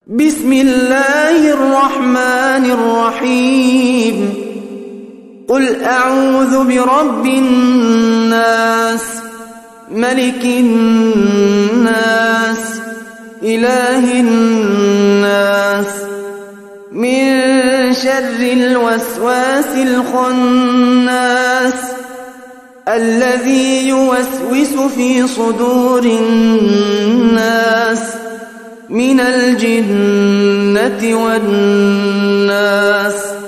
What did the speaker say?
بسم الله الرحمن الرحيم قل أعوذ برب الناس ملك الناس إله الناس من شر الوسواس الخناس الذي يوسوس في صدور الناس من الجنة والناس